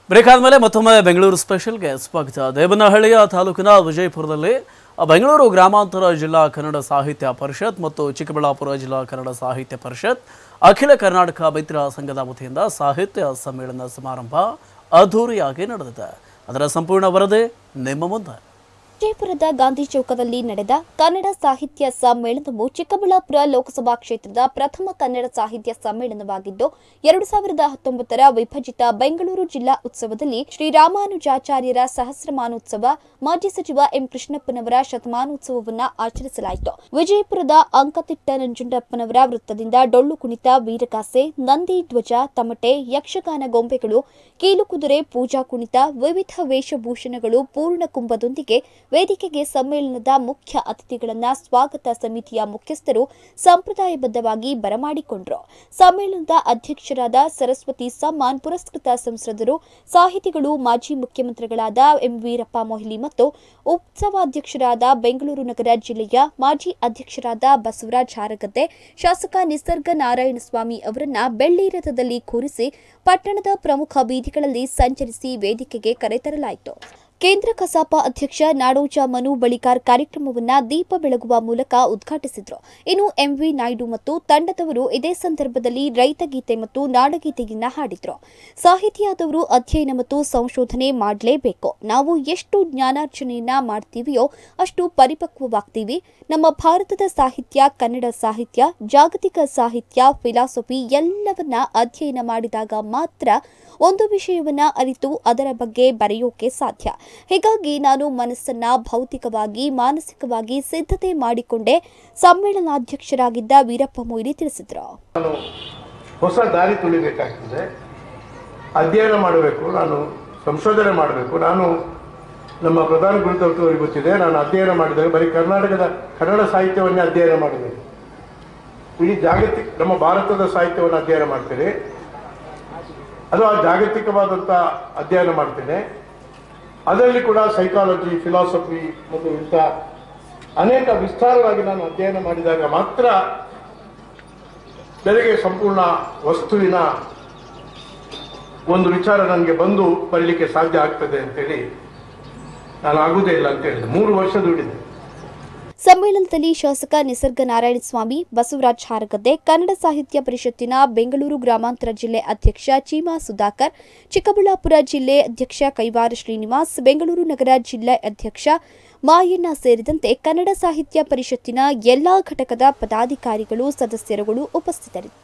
Break ಆದಮೇಲೆ ಮತ್ತೊಮ್ಮೆ ಬೆಂಗಳೂರು ಸ್ಪೆಷಲ್ಗೆ ಸ್ವಾಗತ. ದೇವನಹಳ್ಳಿಯ ತಾಲೂಕಿನ ವಿಜಯಪುರದಲ್ಲಿ ಬೆಂಗಳೂರು ಗ್ರಾಮಾಂತರ ಜಿಲ್ಲಾ ಕನ್ನಡ ಸಾಹಿತ್ಯ ಪರಿಷತ್ ಮತ್ತು ಚಿಕ್ಕಬಳ್ಳಾಪುರ ಜಿಲ್ಲಾ ಕನ್ನಡ ಸಾಹಿತ್ಯ ಪರಿಷತ್ ಅಖಿಲ ಕರ್ನಾಟಕ ಮಿತ್ರ ಸಂಘದ ವತಿಯಿಂದ ಸಾಹಿತ್ಯ ಸಮ್ಮೇಳನ ಸಮಾರಂಭ ಅದ್ಧೂರಿಯಾಗಿ ನಡೆದಿದೆ. ಅದರ ಸಂಪೂರ್ಣ ವರದಿ ನಿಮ್ಮ ಮುಂದೆ. ವಿಜಯಪುರದ ಗಾಂಧಿ ಚೌಕದಲ್ಲಿ ನಡೆದ ಕನ್ನಡ ಸಾಹಿತ್ಯ ಸಮ್ಮೇಳನವು ಚಿಕ್ಕಬಳ್ಳಾಪುರ ಲೋಕಸಭಾ ಕ್ಷೇತ್ರದ ಪ್ರಥಮ ಕನ್ನಡ ಸಾಹಿತ್ಯ ಸಮ್ಮೇಳನವಾಗಿದ್ದು 2019ರ ವಿಭಜಿತ ಬೆಂಗಳೂರು ಜಿಲ್ಲಾ ಉತ್ಸವದಲ್ಲಿ ಶ್ರೀರಾಮಾನುಜಾಚಾರ್ಯರ ಸಹಸ್ರಮಾನೋತ್ಸವ, ಮಾಜಿ ಸಚಿವ ಎಂ ಕೃಷ್ಣಪ್ಪನವರ ಶತಮಾನೋತ್ಸವವನ್ನು ಆಚರಿಸಲಾಯಿತು. ವಿಜಯಪುರದ ಅಂಕತಿಟ್ಟ ನಂಜುಂಡಪ್ಪನವರ ವೃತ್ತದಿಂದ ಡೊಳ್ಳು ಕುಣಿತ, ವೀರಗಾಸೆ, ನಂದಿ ಧ್ವಜ, ತಮಟೆ, ಯಕ್ಷಗಾನ ಗೊಂಬೆಗಳು, ಕೀಲುಕುದುರೆ, ಪೂಜಾ ಕುಣಿತ, ವಿವಿಧ ವೇಷಭೂಷಣಗಳು ಪೂರ್ಣಕುಂಭದೊಂದಿಗೆ ವೇದಿಕೆಗೆ ಸಮ್ಮೇಳನದ ಮುಖ್ಯ ಅತಿಥಿಗಳನ್ನ ಸ್ವಾಗತ ಸಮಿತಿಯ ಮುಖ್ಯಸ್ಥರು ಸಂಪ್ರದಾಯಬದ್ಧವಾಗಿ ಬರಮಾಡಿಕೊಂಡರು. ಸಮ್ಮೇಳನದ ಅಧ್ಯಕ್ಷರಾದ ಸರಸ್ವತಿ ಸಮ್ಮಾನ್ ಪುರಸ್ಕೃತ ಸಂಸದರು, ಸಾಹಿತಿಗಳು, ಮಾಜಿ ಮುಖ್ಯಮಂತ್ರಿಗಳಾದ ಎಂ ವೀರಪ್ಪ ಮೊಯ್ಲಿ ಮತ್ತು ಉತ್ಸವಾಧ್ಯಕ್ಷರಾದ ಬೆಂಗಳೂರು ನಗರ ಜಿಲ್ಲೆಯ ಮಾಜಿ ಅಧ್ಯಕ್ಷರಾದ ಬಸವರಾಜ ಹಾರಗದ್ದೆ, ಶಾಸಕ ನಿಸರ್ಗ ನಾರಾಯಣಸ್ವಾಮಿ ಅವರನ್ನ ಬೆಳ್ಳಿ ರಥದಲ್ಲಿ ಕೂರಿಸಿ ಪಟ್ಟಣದ ಪ್ರಮುಖ ಬೀದಿಗಳಲ್ಲಿ ಸಂಚರಿಸಿ ವೇದಿಕೆಗೆ ಕರೆತರಲಾಯಿತು. ಕೇಂದ್ರ ಕಸಾಪ ಅಧ್ಯಕ್ಷ ನಾಡೋಜ ಮನು ಬಳಿಕಾರ್ ಕಾರ್ಯಕ್ರಮವನ್ನು ದೀಪ ಬೆಳಗುವ ಮೂಲಕ ಉದ್ಘಾಟಿಸಿದರು. ಇನ್ನು ಎಂವಿ ನಾಯ್ಡು ಮತ್ತು ತಂಡದವರು ಇದೇ ಸಂದರ್ಭದಲ್ಲಿ ರೈತಗೀತೆ ಮತ್ತು ನಾಡಗೀತೆಯನ್ನ ಹಾಡಿದರು. ಸಾಹಿತಿಯಾದವರು ಅಧ್ಯಯನ ಮತ್ತು ಸಂಶೋಧನೆ ಮಾಡಲೇಬೇಕು. ನಾವು ಎಷ್ಟು ಜ್ಞಾನಾರ್ಜನೆಯನ್ನ ಮಾಡ್ತೀವಿಯೋ ಅಷ್ಟು ಪರಿಪಕ್ವವಾಗ್ತೀವಿ. ನಮ್ಮ ಭಾರತದ ಸಾಹಿತ್ಯ, ಕನ್ನಡ ಸಾಹಿತ್ಯ, ಜಾಗತಿಕ ಸಾಹಿತ್ಯ, ಫಿಲಾಸಫಿ ಎಲ್ಲವನ್ನ ಅಧ್ಯಯನ ಮಾಡಿದಾಗ ಮಾತ್ರ ಒಂದು ವಿಷಯವನ್ನ ಅರಿತು ಅದರ ಬಗ್ಗೆ ಬರೆಯೋಕೆ ಸಾಧ್ಯ. ಹೀಗಾಗಿ ನಾನು ಮನಸ್ಸನ್ನ ಭೌತಿಕವಾಗಿ, ಮಾನಸಿಕವಾಗಿ ಸಿದ್ಧತೆ ಮಾಡಿಕೊಂಡೆ, ಸಮ್ಮೇಳನಾಧ್ಯಕ್ಷರಾಗಿದ್ದ ವೀರಪ್ಪ ಮೊಯ್ಲಿ ತಿಳಿಸಿದರು. ನಾನು ಹೊಸ ದಾರಿ ತುಳಿಬೇಕಾಗ್ತದೆ, ಅಧ್ಯಯನ ಮಾಡಬೇಕು, ನಾನು ಸಂಶೋಧನೆ ಮಾಡಬೇಕು. ನಾನು ನಮ್ಮ ಪ್ರಧಾನ ಗುರುತವರಿಗೆ ಗೊತ್ತಿದೆ, ನಾನು ಅಧ್ಯಯನ ಮಾಡಿದಾಗ ಬರೀ ಕರ್ನಾಟಕದ ಕನ್ನಡ ಸಾಹಿತ್ಯವನ್ನೇ ಅಧ್ಯಯನ ಮಾಡಬೇಕು. ಇಡೀ ಜಾಗತಿಕ ನಮ್ಮ ಭಾರತದ ಸಾಹಿತ್ಯವನ್ನು ಅಧ್ಯಯನ ಮಾಡ್ತೇನೆ, ಅದು ಆ ಜಾಗತಿಕವಾದಂಥ ಅಧ್ಯಯನ ಮಾಡ್ತೇನೆ. ಅದರಲ್ಲಿ ಕೂಡ ಸೈಕಾಲಜಿ, ಫಿಲಾಸಫಿ ಮತ್ತು ಇಂಥ ಅನೇಕ ವಿಸ್ತಾರವಾಗಿ ನಾನು ಅಧ್ಯಯನ ಮಾಡಿದಾಗ ಮಾತ್ರ ನನಗೆ ಸಂಪೂರ್ಣ ವಸ್ತುವಿನ ಒಂದು ವಿಚಾರ ನನಗೆ ಬಂದು ಬರಲಿಕ್ಕೆ ಸಾಧ್ಯ ಆಗ್ತದೆ ಅಂತೇಳಿ ನಾನು ಆಗುವುದೇ ಇಲ್ಲ ಅಂತ ಹೇಳಿದೆ. 3 ವರ್ಷ ದುಡಿದೆ. ಸಮ್ಮೇಳನದಲ್ಲಿ ಶಾಸಕ ನಿಸರ್ಗ ನಾರಾಯಣಸ್ವಾಮಿ, ಬಸವರಾಜ ಹಾರಗದ್ದೆ, ಕನ್ನಡ ಸಾಹಿತ್ಯ ಪರಿಷತ್ತಿನ ಬೆಂಗಳೂರು ಗ್ರಾಮಾಂತರ ಜಿಲ್ಲೆ ಅಧ್ಯಕ್ಷ ಚೀಮಾ ಸುಧಾಕರ್, ಚಿಕ್ಕಬಳ್ಳಾಪುರ ಜಿಲ್ಲೆ ಅಧ್ಯಕ್ಷ ಕೈವಾರ ಶ್ರೀನಿವಾಸ್, ಬೆಂಗಳೂರು ನಗರ ಜಿಲ್ಲೆ ಅಧ್ಯಕ್ಷ ಮಾಯಣ್ಣ ಸೇರಿದಂತೆ ಕನ್ನಡ ಸಾಹಿತ್ಯ ಪರಿಷತ್ತಿನ ಎಲ್ಲಾ ಘಟಕದ ಪದಾಧಿಕಾರಿಗಳು, ಸದಸ್ಯರುಗಳು ಉಪಸ್ಥಿತರಿದ್ದರು.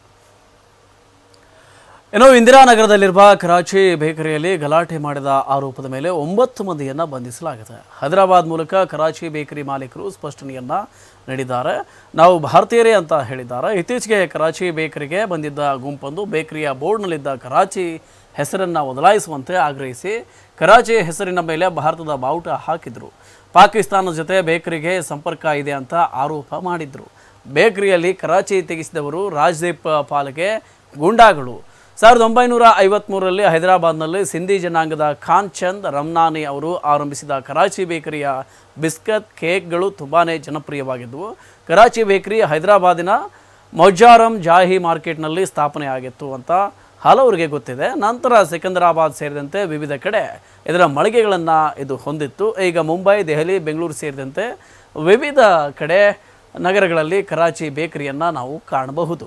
ಇನ್ನು ಇಂದಿರಾನಗರದಲ್ಲಿರುವ ಕರಾಚಿ ಬೇಕರಿಯಲ್ಲಿ ಗಲಾಟೆ ಮಾಡಿದ ಆರೋಪದ ಮೇಲೆ 9 ಮಂದಿಯನ್ನು ಬಂಧಿಸಲಾಗಿದೆ. ಹೈದರಾಬಾದ್ ಮೂಲಕ ಕರಾಚಿ ಬೇಕರಿ ಮಾಲೀಕರು ಸ್ಪಷ್ಟನೆಯನ್ನ ನೀಡಿದ್ದಾರೆ. ನಾವು ಭಾರತೀಯರೇ ಅಂತ ಹೇಳಿದ್ದಾರೆ. ಇತ್ತೀಚೆಗೆ ಕರಾಚಿ ಬೇಕರಿಗೆ ಬಂದಿದ್ದ ಗುಂಪೊಂದು ಬೇಕರಿಯ ಬೋರ್ಡ್ನಲ್ಲಿದ್ದ ಕರಾಚಿ ಹೆಸರನ್ನು ಬದಲಾಯಿಸುವಂತೆ ಆಗ್ರಹಿಸಿ ಕರಾಚಿ ಹೆಸರಿನ ಮೇಲೆ ಭಾರತದ ಬಾವುಟ ಹಾಕಿದ್ರು. ಪಾಕಿಸ್ತಾನದ ಜೊತೆ ಬೇಕರಿಗೆ ಸಂಪರ್ಕ ಇದೆ ಅಂತ ಆರೋಪ ಮಾಡಿದ್ರು. ಬೇಕರಿಯಲ್ಲಿ ಕರಾಚಿ ತೆಗೆಸಿದವರು ರಾಜ್ದೀಪ್ ಪಾಲ್ಗೆ ಗೂಂಡಾಗಳು. 1953ರಲ್ಲಿ ಹೈದರಾಬಾದ್ನಲ್ಲಿ ಸಿಂಧಿ ಜನಾಂಗದ ಖಾನ್ ಚಂದ್ ರಮ್ನಾನಿ ಅವರು ಆರಂಭಿಸಿದ ಕರಾಚಿ ಬೇಕರಿಯ ಬಿಸ್ಕತ್, ಕೇಕ್ಗಳು ತುಂಬಾ ಜನಪ್ರಿಯವಾಗಿದ್ದವು. ಕರಾಚಿ ಬೇಕರಿ ಹೈದರಾಬಾದಿನ ಮೌಜಾರಂ ಜಾಹಿ ಮಾರ್ಕೆಟ್ನಲ್ಲಿ ಸ್ಥಾಪನೆಯಾಗಿತ್ತು ಅಂತ ಹಲವರಿಗೆ ಗೊತ್ತಿದೆ. ನಂತರ ಸಿಕಂದರಾಬಾದ್ ಸೇರಿದಂತೆ ವಿವಿಧ ಕಡೆ ಇದರ ಮಳಿಗೆಗಳನ್ನು ಇದು ಹೊಂದಿತ್ತು. ಈಗ ಮುಂಬೈ, ದೆಹಲಿ, ಬೆಂಗಳೂರು ಸೇರಿದಂತೆ ವಿವಿಧ ಕಡೆ ನಗರಗಳಲ್ಲಿ ಕರಾಚಿ ಬೇಕರಿಯನ್ನು ನಾವು ಕಾಣಬಹುದು.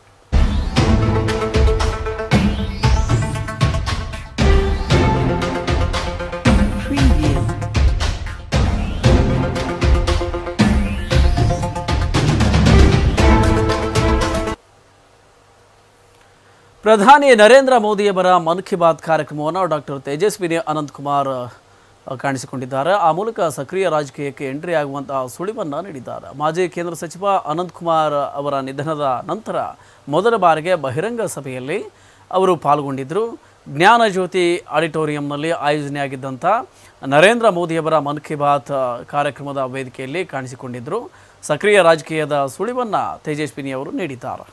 ಪ್ರಧಾನಿ ನರೇಂದ್ರ ಮೋದಿಯವರ ಮನ್ ಕಿ ಬಾತ್ ಕಾರ್ಯಕ್ರಮವನ್ನು ಡಾಕ್ಟರ್ ತೇಜಸ್ವಿನಿ ಅನಂತಕುಮಾರ್ ಕಾಣಿಸಿಕೊಂಡಿದ್ದಾರೆ. ಆ ಮೂಲಕ ಸಕ್ರಿಯ ರಾಜಕೀಯಕ್ಕೆ ಎಂಟ್ರಿ ಆಗುವಂತಹ ಸುಳಿವನ್ನು ನೀಡಿದ್ದಾರೆ. ಮಾಜಿ ಕೇಂದ್ರ ಸಚಿವ ಅನಂತಕುಮಾರ್ ಅವರ ನಿಧನದ ನಂತರ ಮೊದಲ ಬಾರಿಗೆ ಬಹಿರಂಗ ಸಭೆಯಲ್ಲಿ ಅವರು ಪಾಲ್ಗೊಂಡಿದ್ದರು. ಜ್ಞಾನಜ್ಯೋತಿ ಆಡಿಟೋರಿಯಂನಲ್ಲಿ ಆಯೋಜನೆಯಾಗಿದ್ದಂಥ ನರೇಂದ್ರ ಮೋದಿಯವರ ಮನ್ ಕಿ ಬಾತ್ ಕಾರ್ಯಕ್ರಮದ ವೇದಿಕೆಯಲ್ಲಿ ಕಾಣಿಸಿಕೊಂಡಿದ್ದರು. ಸಕ್ರಿಯ ರಾಜಕೀಯದ ಸುಳಿವನ್ನು ತೇಜಸ್ವಿನಿ ಅವರು ನೀಡಿದ್ದಾರೆ.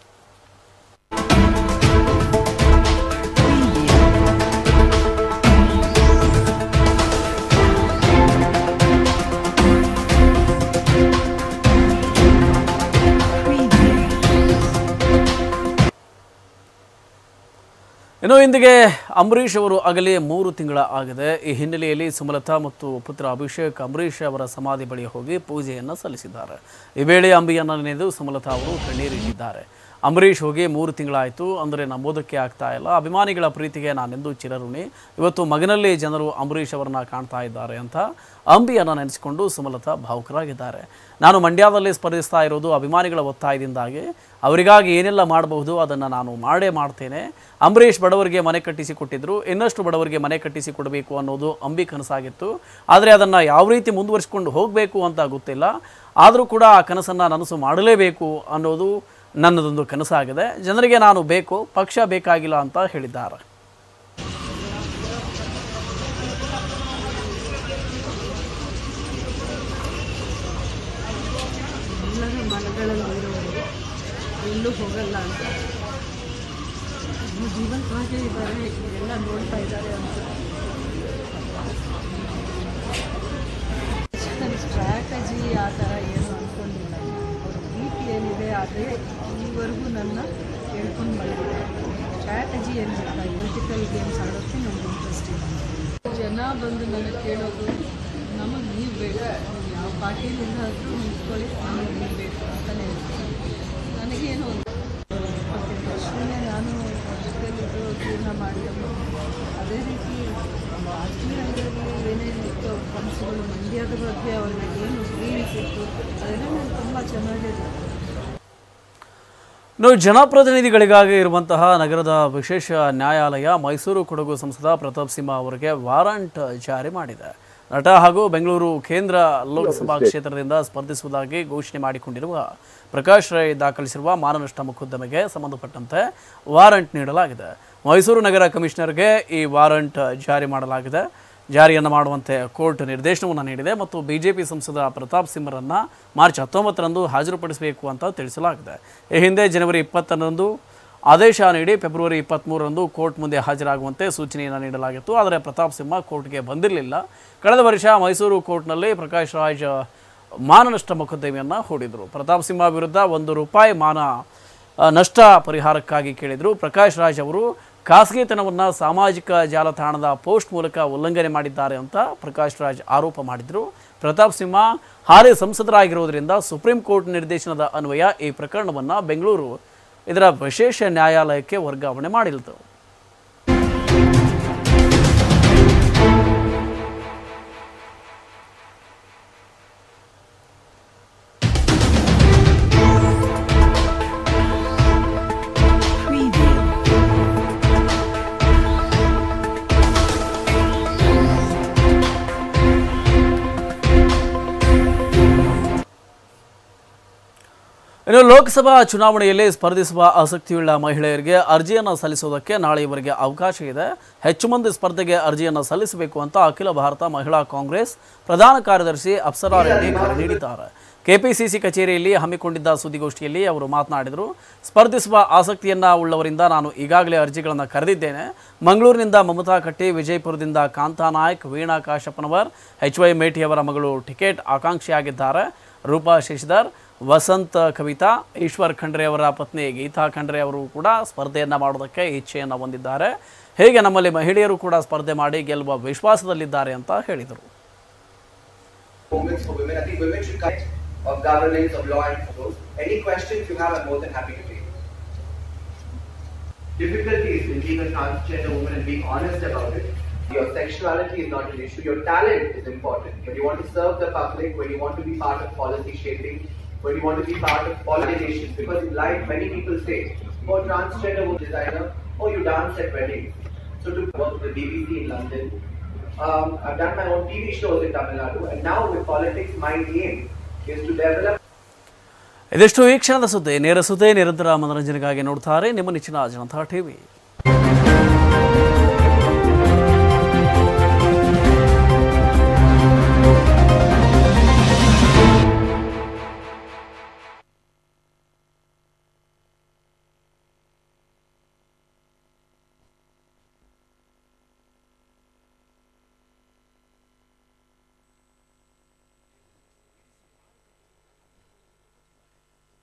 ಇನ್ನು ಇಂದಿಗೆ ಅಂಬರೀಷ್ ಅವರು ಅಗಲಿ 3 ತಿಂಗಳ ಆಗಿದೆ. ಈ ಹಿನ್ನೆಲೆಯಲ್ಲಿ ಸುಮಲತಾ ಮತ್ತು ಪುತ್ರ ಅಭಿಷೇಕ್ ಅಂಬರೀಷ್ ಅವರ ಸಮಾಧಿ ಬಳಿ ಹೋಗಿ ಪೂಜೆಯನ್ನು ಸಲ್ಲಿಸಿದ್ದಾರೆ. ಈ ವೇಳೆ ಅಂಬಿಯನ್ನು ನೆನೆದು ಸುಮಲತಾ ಅವರು ಕಣ್ಣೀರಿಟ್ಟಿದ್ದಾರೆ. ಅಂಬರೀಷ್ ಹೋಗಿ 3 ತಿಂಗಳಾಯಿತು, ಅಂದರೆ ನಂಬೋದಕ್ಕೆ ಆಗ್ತಾ ಇಲ್ಲ. ಅಭಿಮಾನಿಗಳ ಪ್ರೀತಿಗೆ ನಾನೆಂದು ಚಿರಋಣಿ. ಇವತ್ತು ಮಗನಲ್ಲಿ ಜನರು ಅಂಬರೀಷ್ ಅವರನ್ನ ಕಾಣ್ತಾ ಇದ್ದಾರೆ ಅಂತ ಅಂಬಿಯನ್ನು ನೆನೆಸಿಕೊಂಡು ಸುಮಲತಾ ಭಾವುಕರಾಗಿದ್ದಾರೆ. ನಾನು ಮಂಡ್ಯದಲ್ಲಿ ಸ್ಪರ್ಧಿಸ್ತಾ ಇರೋದು ಅಭಿಮಾನಿಗಳ ಒತ್ತಾಯದಿಂದಾಗಿ. ಅವರಿಗಾಗಿ ಏನೆಲ್ಲ ಮಾಡಬಹುದು ಅದನ್ನು ನಾನು ಮಾಡೇ ಮಾಡ್ತೇನೆ. ಅಂಬರೀಷ್ ಬಡವರಿಗೆ ಮನೆ ಕಟ್ಟಿಸಿ ಕೊಟ್ಟಿದ್ರು, ಇನ್ನಷ್ಟು ಬಡವರಿಗೆ ಮನೆ ಕಟ್ಟಿಸಿ ಕೊಡಬೇಕು ಅನ್ನೋದು ಅಂಬಿ ಕನಸಾಗಿತ್ತು. ಆದರೆ ಅದನ್ನು ಯಾವ ರೀತಿ ಮುಂದುವರಿಸಿಕೊಂಡು ಹೋಗಬೇಕು ಅಂತ ಗೊತ್ತಿಲ್ಲ. ಆದರೂ ಕೂಡ ಆ ಕನಸನ್ನು ನನಸು ಮಾಡಲೇಬೇಕು ಅನ್ನೋದು ನನ್ನದೊಂದು ಕನಸಾಗಿದೆ. ಜನರಿಗೆ ನಾನು ಬೇಕು, ಪಕ್ಷ ಬೇಕಾಗಿಲ್ಲ ಅಂತ ಹೇಳಿದ್ದಾರೆ. ಎಲ್ಲರ ಮನಗಳಲ್ಲಿರೋರು ಎಲ್ಲೂ ಹೋಗಲ್ಲ ಅಂತ ಜೀವಂತವಾಗೇ ಇದ್ದಾರೆ. ಎಲ್ಲ ನೋಡ್ತಾ ಇದ್ದಾರೆ ಅಂತ ಸ್ಟ್ರಾಟಜಿ ಆ ಥರ ಏನು ಅಂದ್ಕೊಂಡಿಲ್ಲ. ಅವ್ರ ಪ್ರೀತಿ ಏನಿದೆ ಅದೇ ಈವರೆಗೂ ನನ್ನ ಹೇಳ್ಕೊಂಡು ಬಂದಿದ್ದಾರೆ. ಸ್ಟ್ರಾಟಜಿ ಏನಿಲ್ಲ, ಪೊಲಿಟಿಕಲ್ ಗೇಮ್ಸ್ ಆಡೋಕ್ಕೆ ನಮ್ಗೆ ಇಂಟ್ರೆಸ್ಟ್ ಇಲ್ಲ. ಜನ ಬಂದು ನನಗೆ ಕೇಳೋದು, ನಮಗೆ ನೀವು ಬೇಕು, ಯಾವ ಪಾರ್ಟಿಯಿಂದ ಆದರೂ ನಿಂತ್ಕೊಳ್ಳಿ, ನಮಗೆ ನೀವು ಬೇಕು ಅಂತಲೇ ಹೇಳ್ತೀನಿ. ನನಗೇನು ಅಷ್ಟೇ ನಾನು ಜೊತೆಲಿದ್ದು ಜೀವನ ಮಾಡಿದ್ರು. ಅದೇ ರೀತಿ ರಾಜಕೀಯ ರಂಗದಲ್ಲಿ ಏನೇನಿತ್ತು ಕನಸುಗಳು, ಮಂಡ್ಯದ ಬಗ್ಗೆ ಅವ್ರಿಗೆ ಏನು ಡ್ರೀಮ್ಸ್ ಇತ್ತು, ಅದೆಲ್ಲ ನಾನು ತುಂಬ ಚೆನ್ನಾಗಿದೆ. ಇನ್ನು ಜನಪ್ರತಿನಿಧಿಗಳಿಗಾಗಿ ಇರುವಂತಹ ನಗರದ ವಿಶೇಷ ನ್ಯಾಯಾಲಯ ಮೈಸೂರು ಕೊಡಗು ಸಂಸದ ಪ್ರತಾಪ್ ಸಿಂಹ ಅವರಿಗೆ ವಾರಂಟ್ ಜಾರಿ ಮಾಡಿದೆ. ನಟ ಹಾಗೂ ಬೆಂಗಳೂರು ಕೇಂದ್ರ ಲೋಕಸಭಾ ಕ್ಷೇತ್ರದಿಂದ ಸ್ಪರ್ಧಿಸುವುದಾಗಿ ಘೋಷಣೆ ಮಾಡಿಕೊಂಡಿರುವ ಪ್ರಕಾಶ್ ರೈ ದಾಖಲಿಸಿರುವ ಮಾನನಷ್ಟ ಮೊಕದ್ದಮೆಗೆ ಸಂಬಂಧಪಟ್ಟಂತೆ ವಾರಂಟ್ ನೀಡಲಾಗಿದೆ. ಮೈಸೂರು ನಗರ ಕಮಿಷನರ್ಗೆ ಈ ವಾರಂಟ್ ಜಾರಿ ಮಾಡಲಾಗಿದೆ. ಜಾರಿಯನ್ನು ಮಾಡುವಂತೆ ಕೋರ್ಟ್ ನಿರ್ದೇಶನವನ್ನು ನೀಡಿದೆ ಮತ್ತು ಬಿಜೆಪಿ ಸಂಸದ ಪ್ರತಾಪ್ ಸಿಂಹರನ್ನು ಮಾರ್ಚ್ 19ರಂದು ಹಾಜರುಪಡಿಸಬೇಕು ಅಂತ ತಿಳಿಸಲಾಗಿದೆ. ಈ ಹಿಂದೆ ಜನವರಿ 20ರಂದು ಆದೇಶ ನೀಡಿ ಫೆಬ್ರವರಿ 23ರಂದು ಕೋರ್ಟ್ ಮುಂದೆ ಹಾಜರಾಗುವಂತೆ ಸೂಚನೆಯನ್ನು ನೀಡಲಾಗಿತ್ತು. ಆದರೆ ಪ್ರತಾಪ್ ಸಿಂಹ ಕೋರ್ಟ್ಗೆ ಬಂದಿರಲಿಲ್ಲ. ಕಳೆದ ವರ್ಷ ಮೈಸೂರು ಕೋರ್ಟ್ನಲ್ಲಿ ಪ್ರಕಾಶ್ ರಾಜ್ ಮಾನನಷ್ಟ ಮೊಕದ್ದಮೆಯನ್ನು ಹೂಡಿದರು. ಪ್ರತಾಪ್ ಸಿಂಹ ವಿರುದ್ಧ ₹1 ಮಾನ ನಷ್ಟ ಪರಿಹಾರಕ್ಕಾಗಿ ಕೇಳಿದರು. ಪ್ರಕಾಶ್ ರಾಜ್ ಅವರು ಖಾಸಗಿತನವನ್ನು ಸಾಮಾಜಿಕ ಜಾಲತಾಣದ ಪೋಸ್ಟ್ ಮೂಲಕ ಉಲ್ಲಂಘನೆ ಮಾಡಿದ್ದಾರೆ ಅಂತ ಪ್ರಕಾಶ್ ರಾಜ್ ಆರೋಪ ಮಾಡಿದರು. ಪ್ರತಾಪ್ ಸಿಂಹ ಹಾಲಿ ಸಂಸದರಾಗಿರುವುದರಿಂದ ಸುಪ್ರೀಂ ಕೋರ್ಟ್ ನಿರ್ದೇಶನದ ಅನ್ವಯ ಈ ಪ್ರಕರಣವನ್ನು ಬೆಂಗಳೂರು ಇದರ ವಿಶೇಷ ನ್ಯಾಯಾಲಯಕ್ಕೆ ವರ್ಗಾವಣೆ ಮಾಡಿತ್ತು. ಇನ್ನು ಲೋಕಸಭಾ ಚುನಾವಣೆಯಲ್ಲಿ ಸ್ಪರ್ಧಿಸುವ ಆಸಕ್ತಿಯುಳ್ಳ ಮಹಿಳೆಯರಿಗೆ ಅರ್ಜಿಯನ್ನು ಸಲ್ಲಿಸುವುದಕ್ಕೆ ನಾಳೆಯವರೆಗೆ ಅವಕಾಶ ಇದೆ. ಹೆಚ್ಚು ಮಂದಿ ಸ್ಪರ್ಧೆಗೆ ಅರ್ಜಿಯನ್ನು ಸಲ್ಲಿಸಬೇಕು ಅಂತ ಅಖಿಲ ಭಾರತ ಮಹಿಳಾ ಕಾಂಗ್ರೆಸ್ ಪ್ರಧಾನ ಕಾರ್ಯದರ್ಶಿ ಅಪ್ಸರಾ ರೆಡ್ಡಿ ಕರೆ ನೀಡಿದ್ದಾರೆ. ಕೆಪಿಸಿಸಿ ಕಚೇರಿಯಲ್ಲಿ ಹಮ್ಮಿಕೊಂಡಿದ್ದ ಸುದ್ದಿಗೋಷ್ಠಿಯಲ್ಲಿ ಅವರು ಮಾತನಾಡಿದರು. ಸ್ಪರ್ಧಿಸುವ ಆಸಕ್ತಿಯನ್ನು ಉಳ್ಳವರಿಂದ ನಾನು ಈಗಾಗಲೇ ಅರ್ಜಿಗಳನ್ನು ಕರೆದಿದ್ದೇನೆ. ಮಂಗಳೂರಿನಿಂದ ಮಮತಾ ಕಟ್ಟಿ, ವಿಜಯಪುರದಿಂದ ಕಾಂತಾ ನಾಯ್ಕ್, ವೀಣಾ ಕಾಶಪ್ಪನವರ್, HY ಮೇಟಿಯವರ ಮಗಳು ಟಿಕೆಟ್ ಆಕಾಂಕ್ಷಿಯಾಗಿದ್ದಾರೆ. ರೂಪಾ ಶಶಿಧರ್, ವಸಂತ್ ಕವಿತಾ, ಈಶ್ವರ್ ಖಂಡ್ರೆ ಅವರ ಪತ್ನಿ ಗೀತಾ ಖಂಡ್ರೆ ಅವರು ಕೂಡ ಸ್ಪರ್ಧೆಯನ್ನು ಮಾಡೋದಕ್ಕೆ ಇಚ್ಛೆಯನ್ನು ಹೊಂದಿದ್ದಾರೆ. ಹೇಗೆ ನಮ್ಮಲ್ಲಿ ಮಹಿಳೆಯರು ಕೂಡ ಸ್ಪರ್ಧೆ ಮಾಡಿ ಗೆಲ್ಲುವ ವಿಶ್ವಾಸದಲ್ಲಿದ್ದಾರೆ ಅಂತ ಹೇಳಿದರು. Difficulties in being a transgender woman and being honest about it. Your sexuality is not an issue. Your talent is important. When you want to serve the public, when you want to be part of policy shaping, when you want to be part of politicians. Because in life, many people say, oh, transgender woman designer, oh, you dance at weddings. So to work with the BBC in London, I've done my own TV shows in Tamil Nadu, and now with politics, my aim is to develop. ಇದಿಷ್ಟು ಈ ಕ್ಷಣದ ಸುದ್ದಿ. ನೇರ ಸುದ್ದಿ ನಿರಂತರ ಮನರಂಜನೆಗಾಗಿ ನೋಡ್ತಾರೆ ನಿಮ್ಮ ನೆಚ್ಚಿನ ಜನತಾ ಟಿವಿ.